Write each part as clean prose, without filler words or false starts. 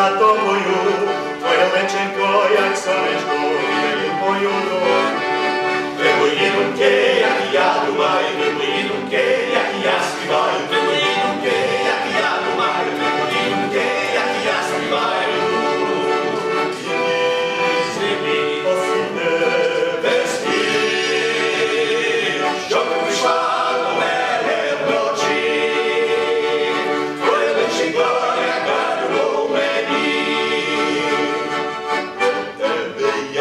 за тобою, твоє личенько, як сонечко, гріє мою долю. Ви мої думки, як і я думаю, ви мої думки, як і я співаю, ви мої думки, як і я думаю, ви мої думки, як і я співаю. Зимі осінне весні, що прийшла до мене вночі, твоє личенько, як барву мені. Тебе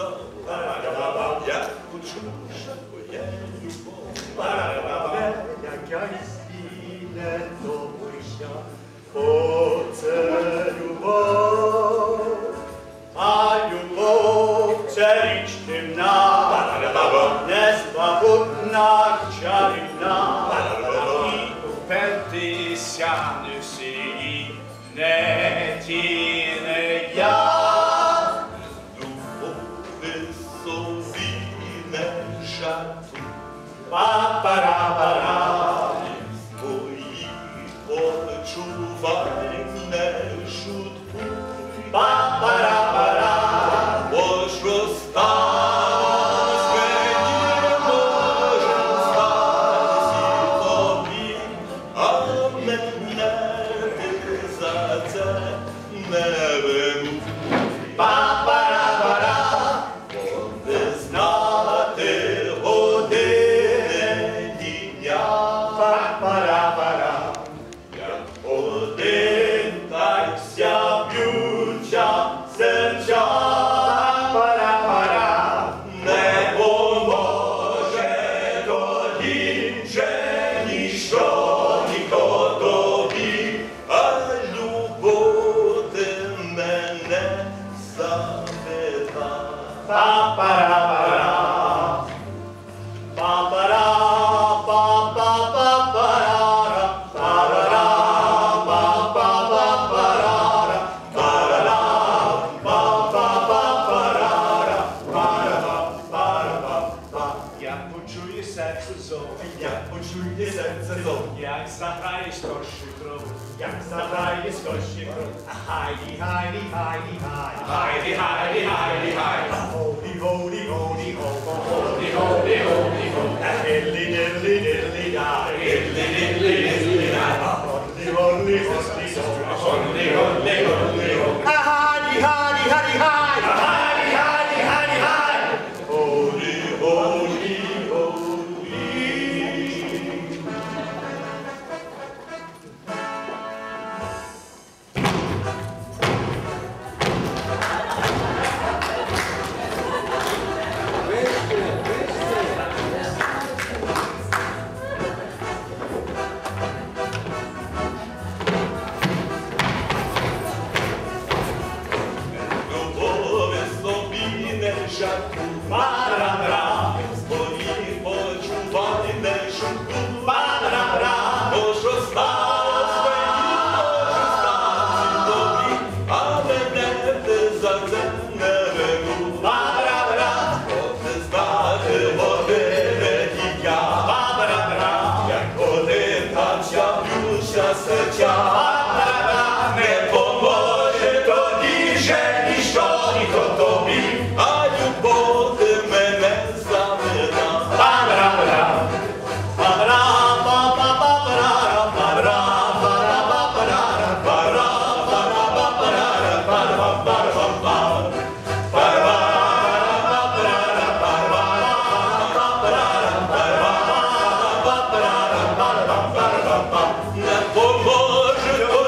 сказав, я почув, що твоя любов. Яка не добрища, о, це любов, а любов це річ темна, незбагутна, чарівна, і упертися не в силі, не ті, не я. Любові собі не жартуй, Па-пара-пара, свої почувай, не шуткуй. па-пара-пара, Бо ж розстались мені, може статись і тобі, а мене ти за це не винуй. па-пара-пара, Бо не знати години ні дня, па-пара-пара, як один, так ся б'ються серця. па-пара-пара, Не поможе тоді вже ніщо, ніхто тобі, а любов ти мене запитай. па-пара-пара, па-пара, па-па-па-парара, парара, па-па-па-парара, парара, па-па-па-парара, пара-па-пара-па-па. Як почує серце зов, як почує серце зов, як заграє скорші кров, як заграє скорші кров. Хайді, хайді, хайді, хайді, хайді, хайді, хайді, хайді. Holy, holy, holy, holy, holy, holy, holy. Diddly, diddly, diddly, di. Diddly, diddly, diddly, di. Holy, holy, holy, holy, holy, holy, holy. Haydi, haydi, haydi, haydi. Haydi, haydi, haydi, haydi. Holy, holy, holy. Любові собі не жартуй, Пара-пара, свої почувай, не шуткуй. пара-пара, Бо ж осталось мені, може статись тобі, а мене ти за це не винуй. пара-пара, Бо не знати години ні я, пара-пара, як один там щаплюся серця. Не поможе тоді вже ніщо, ніхто тобі, а любов ти мене завела. пара-пара, пара-па-па-па-пара, пара-пара-па-пара, пара-пара-па-пара, пара-па-пара-па-па. Не поможе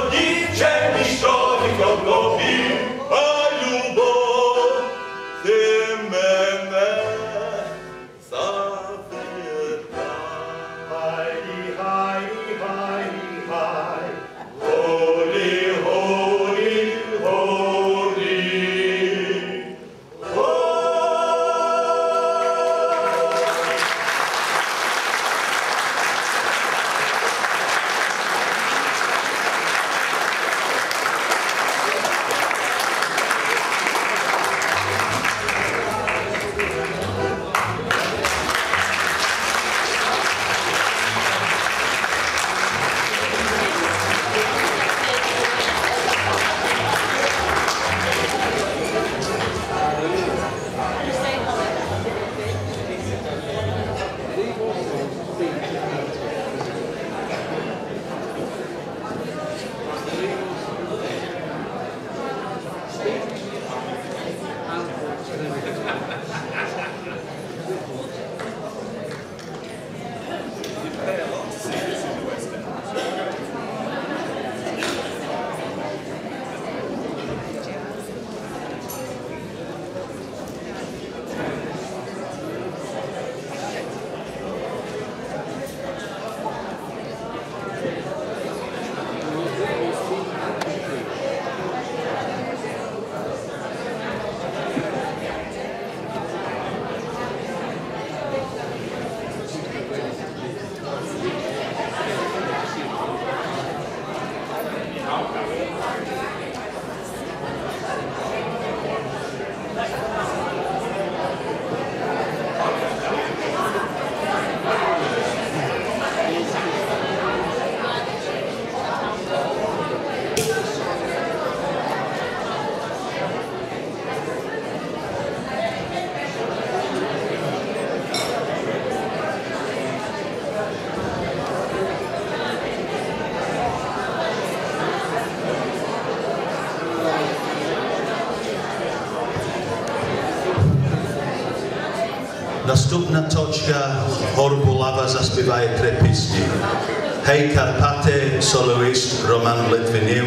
Nastupna točka Horbulava zaspívaje 3 písni. Hej Karpate, soloist Roman Litviniv,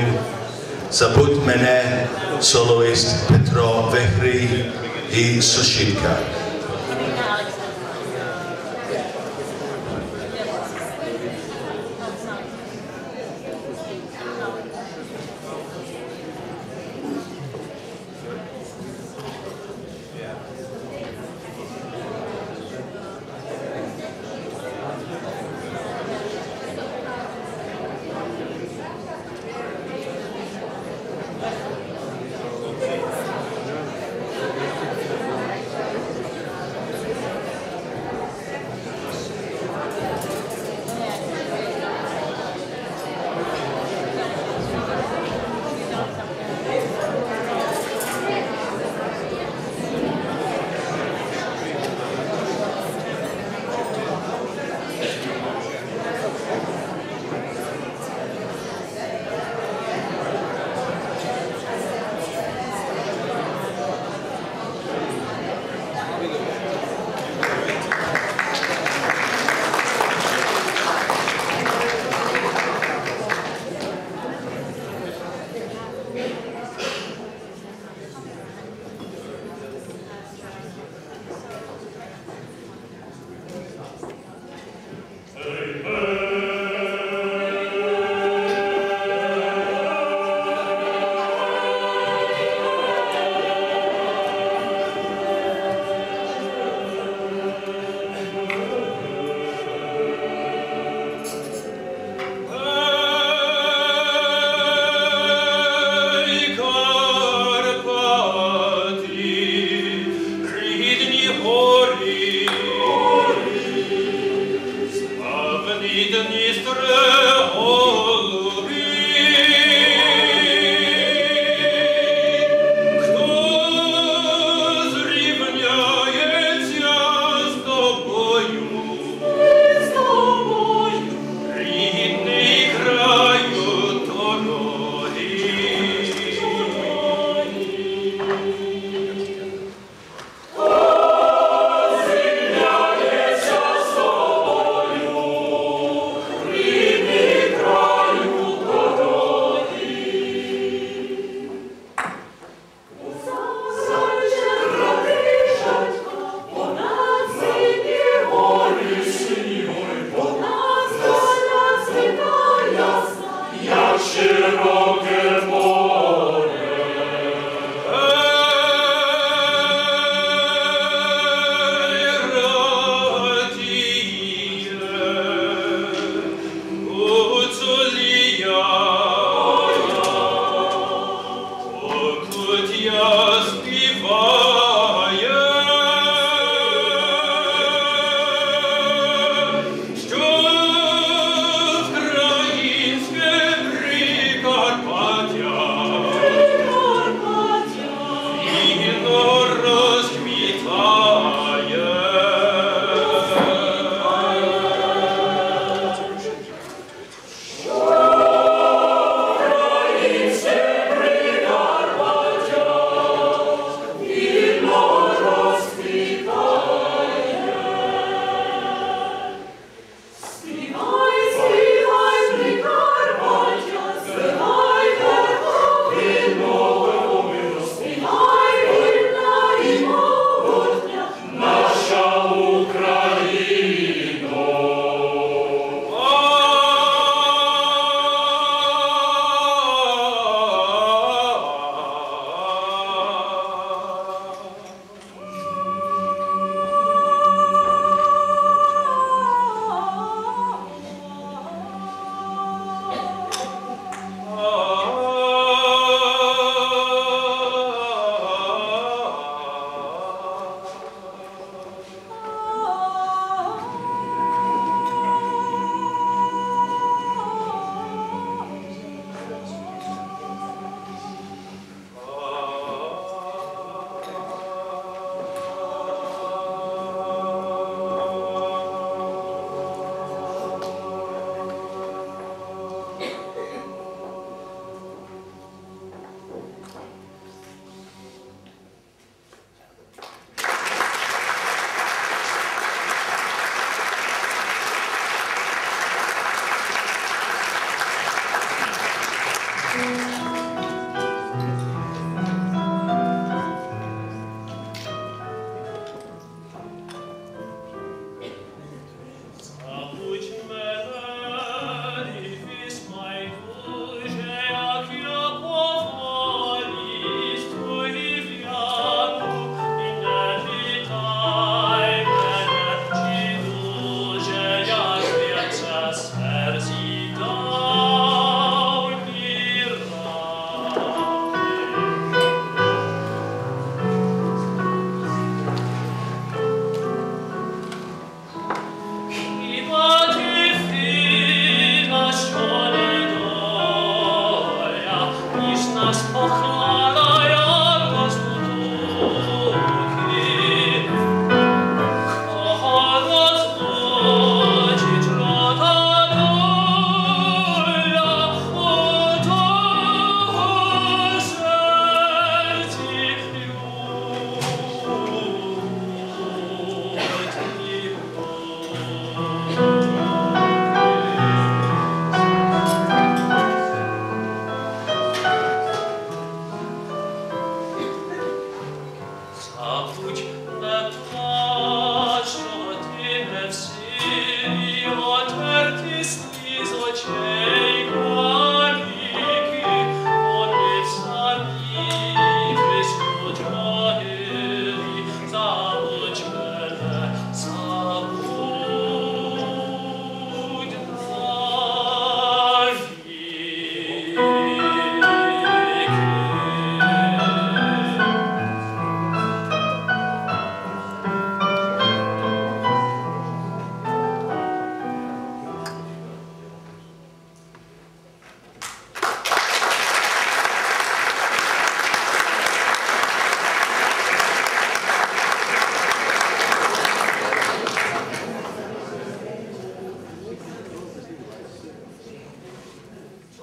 Zabud mene, soloist Petro Vehry i Sušinka. Rivnia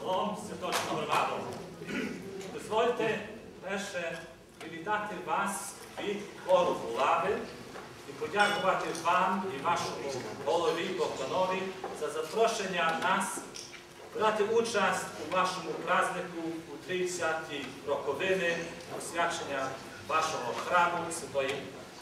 злом святочну громаду. Дозвольте перше привітати вас від хору Булави і подякувати вам і вашому голові Богданові за запрошення нас брати участь у вашому празднику у 30-ті роковини освячення вашого храму Святої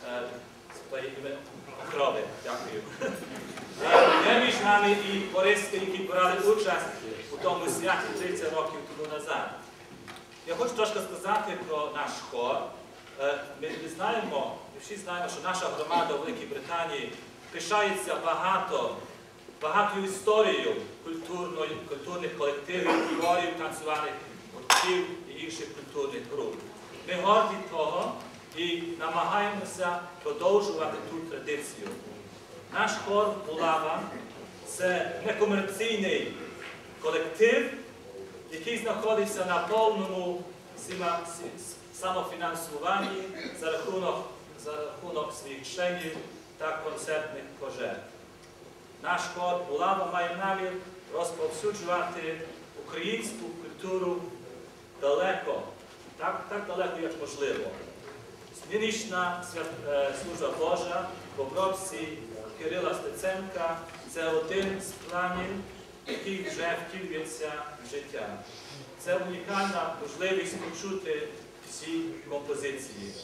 Покрови. Дякую. Є між нами і хористи, які брали участь у тому святі 30 років тому назад. Я хочу трошки сказати про наш хор. Ми всі знаємо, що наша громада у Великій Британії пишається багатою історією культурних колективів, хорів, танцювальних гуртків і інших культурних груп. Ми горді того і намагаємося продовжувати ту традицію. Наш хор Булава – це некомерційний колектив, який знаходиться на повному самофінансуванні за рахунок своїх членів та концертних пожертв. Наш хор Булава має намір розповсюджувати українську культуру далеко, так далеко, як можливо. Нинішня служба Божа в обробці Кирила Стеценка – це один з планів, який вже втілюється в життя. Це унікальна можливість почути всі композиції.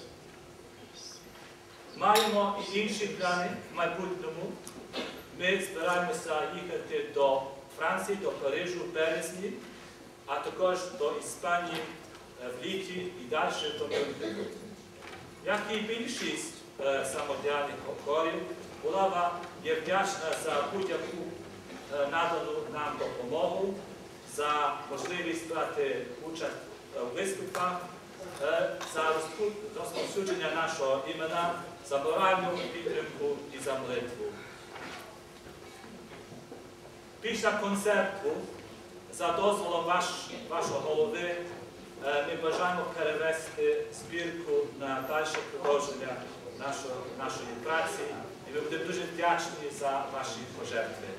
Маємо і інші плани в майбутньому. Ми збираємося їхати до Франції, до Парижу в березні, а також до Іспанії в літі і далі до Мюнхену. Як і більшість самодіяльних хорів, Булава є вдячна за будь-яку надану нам допомогу, за можливість брати участь у виступах, за розповсюдження нашого імена, за моральну підтримку і за молитву. Після концерту, за дозволом вашого голови, ми бажаємо перевести збірку на дальше продовження нашої праці. І ми будемо дуже вдячні за ваші пожертви.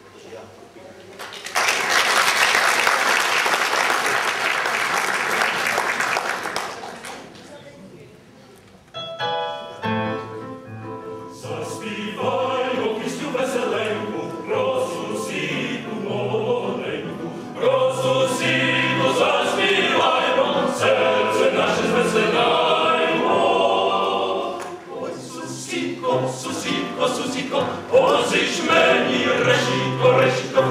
Заспіваймо пісню веселеньку, про сусіду молоденьку, про сусіду заспіваймо, серце наше звеселяймо. Ой, сусідко, сусідко, сусідко, позич мені решітко, решітко,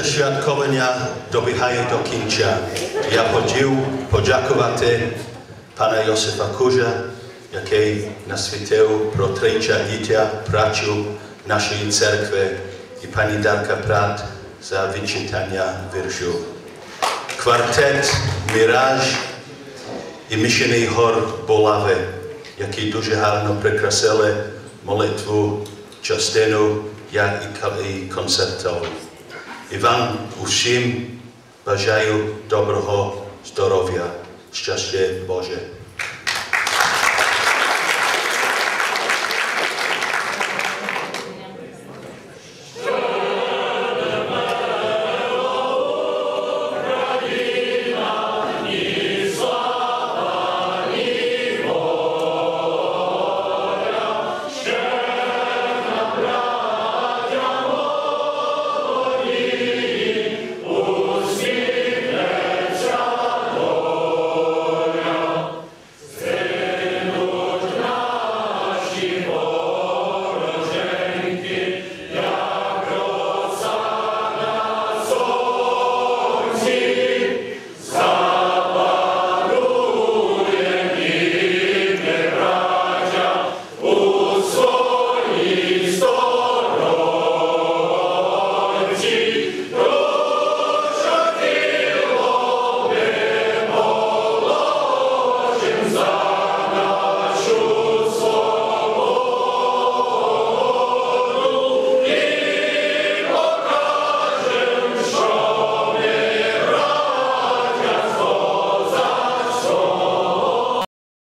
świadkowania dobiegają do końca. Ja chciał podziękować pana Józefa Kurza, jaki naświecił pro trzycia pracy naszej cerkwy i pani Darka Prat za wyczytanie wierszu. Kwartet Mirage i Missionary Chor Bolawy, які дуже гарно прикрасили молитву частину, як і концертову. І вам усім бажаю доброго здоров'я, щастя Боже.